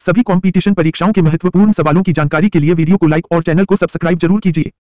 सभी कंपटीशन परीक्षाओं के महत्वपूर्ण सवालों की जानकारी के लिए वीडियो को लाइक और चैनल को सब्सक्राइब जरूर कीजिए।